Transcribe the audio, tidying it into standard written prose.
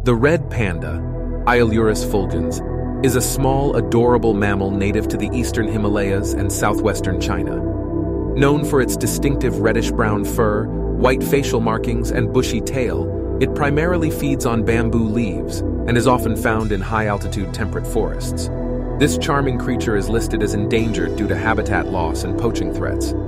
The red panda, Ailurus fulgens, is a small, adorable mammal native to the Eastern Himalayas and Southwestern China. Known for its distinctive reddish-brown fur, white facial markings, and bushy tail, it primarily feeds on bamboo leaves and is often found in high-altitude temperate forests. This charming creature is listed as endangered due to habitat loss and poaching threats.